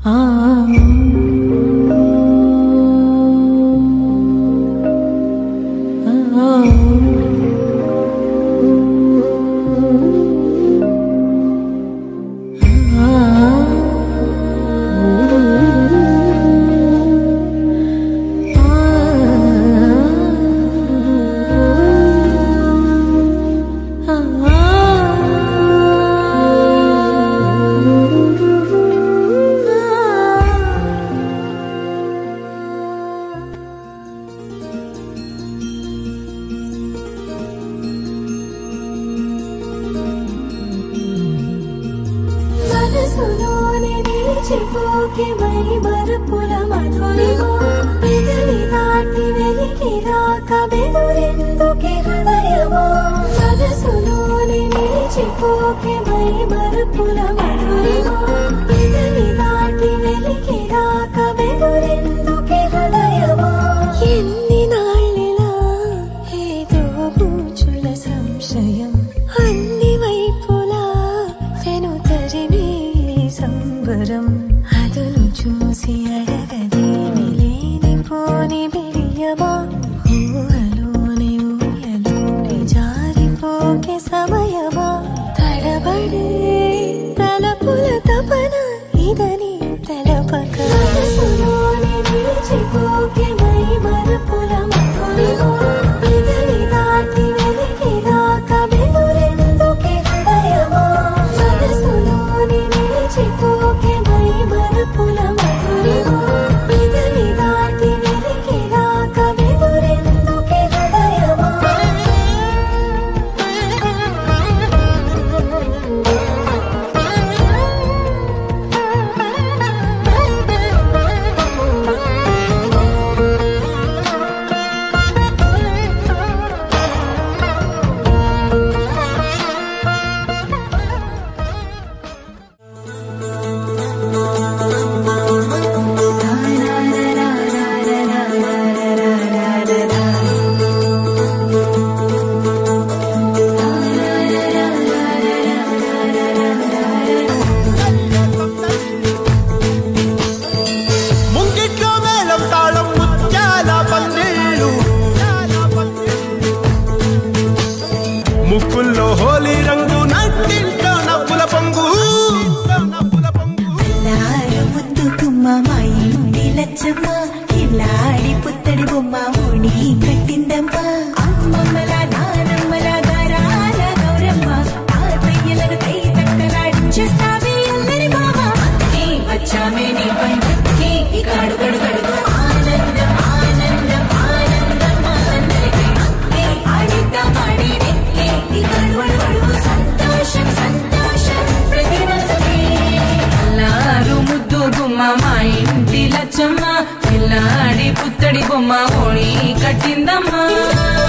చిపోకే my Marupula మధురిమో పెదవి దాటి వెలికి రాక బెదురెందుకే హృదయమో మనసులోనే నిలిచిపోకే మై మరుపుల మధురిమో పెదవి దాటి వెలికి రాక బెదురెందుకే హృదయమో ఎన్ని నాళ్ళిలా ఏదో బూచుల సంశయం అన్ని వైపులా వెనుతరిని సంబరం అదును చూసి అడగదేమి లేనిపోని బిడియమా ఊహలోని ఊయలోని జారిపోకే సమయమా తడబడే తలపుల తపన ఇదని తెలపక మనసులోని నిలిచిపోకే మై మరుపుల మధురిమో పెదవి దాటి వెలికి రాక బెదురెందుకే హృదయమో మనసులోని నిలిచిపోకే మై మరుపుల మధురిమో పెదవి దాటి వెలికి రాక బెదురెందుకే హృదయమో ముక్కుల్లో హోలీ రంగు నట్టింట్లో నవ్వుల పొంగు ముద్దు గుమ్మ మా ఇంటి లచ్చమ్మ ఇల్లాడి పుత్తడి బొమ్మ ఓడి కట్టిందమ్మ అమ్మమ్మల నానమ్మల గారాల గౌరమ్మ తాతయ్యలను కై తట్టలాడించేస్తావే అందరి బావ వచ్చామే నీ పంటకి ఇకాడు గడుగడుగు ఆనందం ఆనందం ఆనందం అందరికీ ఆడిద్దాం ఆడినే సంతోషం సంతోషం ప్రతివసమే అల్లారు ముద్దు గుమ్మ మా ఇంటి లచ్చమ్మ పిల్లాడి పుత్తడి బొమ్మ ఓడి కట్టిందమ్మా